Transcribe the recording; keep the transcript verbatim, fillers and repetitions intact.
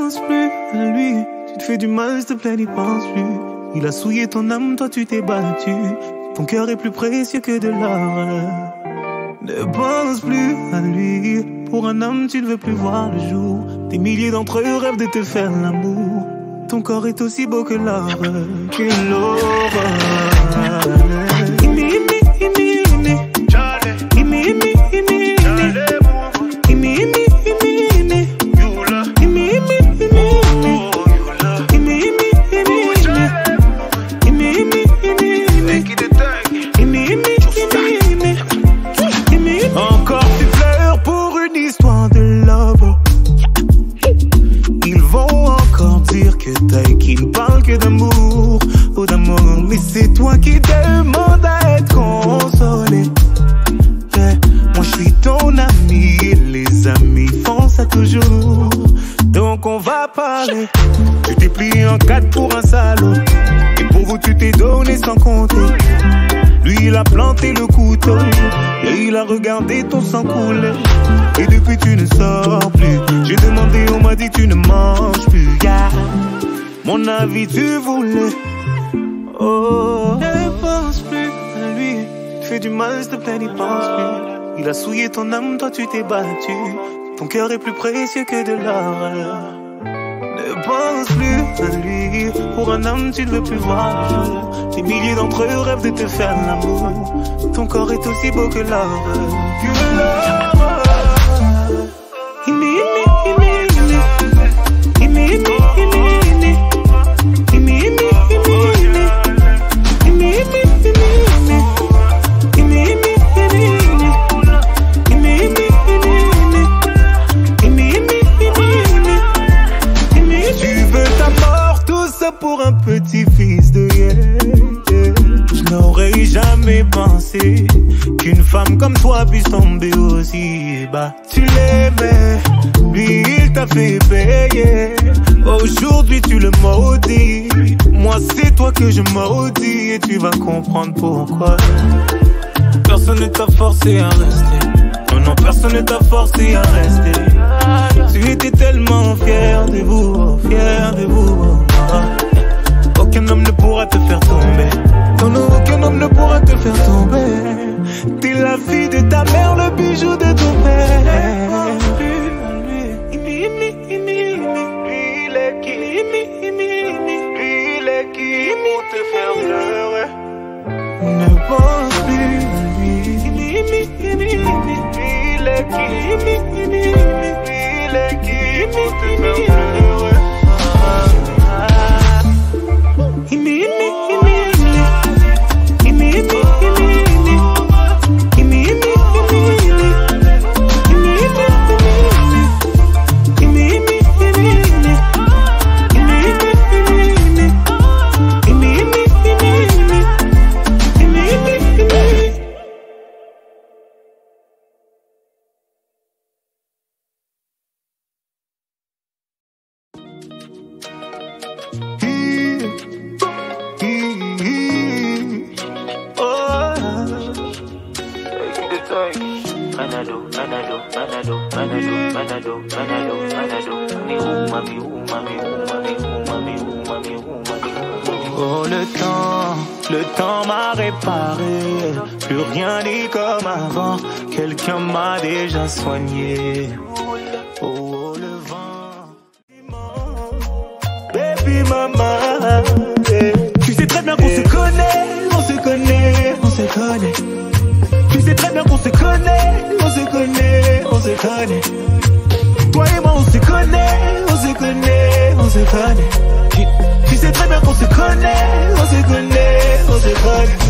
penses plus à lui. Tu te fais du mal, s'il te plaît, n'y pense plus. Il a souillé ton âme, toi tu t'es battu. Ton cœur est plus précieux que de l'or. Ne pense plus à lui. Pour un homme, tu ne veux plus voir le jour. Des milliers d'entre eux rêvent de te faire l'amour. Ton corps est aussi beau que l'or, que l'aurore. Encore tu pleures pour une histoire de love. Ils vont encore dire que t'as qu'ils ne parlent que d'amour ou d'amour. Mais c'est toi qui demandes à être consolé. Yeah. Moi je suis ton ami et les amis font ça toujours. Donc on va parler. Tu t'es plié en quatre pour un salaud. Et pour vous tu t'es donné sans compter. Lui il a planté le couteau et il a regardé ton sang couler. Et depuis tu ne sors plus. J'ai demandé, on m'a dit tu ne manges plus. Yeah. Mon avis tu voulais. Oh, ne pense plus à lui. Tu te fais du mal, s'il te plaît, n'y pense plus. Il a souillé ton âme, toi tu t'es battu. Ton cœur est plus précieux que de l'or. Ne pense plus à lui. Pour un homme tu ne veux plus voir le jour. Des milliers d'entre eux rêvent de te faire l'amour. Ton corps est aussi beau que l'or. Que l'or. Pour un petit fils de yeah, yeah. Je n'aurais jamais pensé qu'une femme comme toi puisse tomber aussi bas. Tu l'aimais, lui il t'a fait payer. Aujourd'hui tu le maudis. Moi c'est toi que je maudis. Et tu vas comprendre pourquoi. Personne ne t'a forcé à rester. Non, non, personne ne t'a forcé à rester. Tu étais tellement fier de vous, fier de vous. Aucun homme ne pourra te faire tomber. Non, non, aucun homme ne pourra te faire tomber. T'es la fille de ta mère, le bijou de ton père. Lui, il est qui? Lui, il est qui pour te faire pleurer? Ne pense plus à lui. Il est qui? Il est qui pour te faire pleurer? Oh le temps, le temps m'a réparé. Plus rien n'est comme avant. Quelqu'un m'a déjà soigné. Oh le vent, baby mama. Tu sais très bien qu'on se connaît, on se connaît, on se connaît. Tu sais très bien qu'on se connaît, on se connaît, on se connaît. Toi et moi on se connaît, on se connaît, on se connaît. Tu, tu sais très bien qu'on se connaît, on se connaît, on se connaît.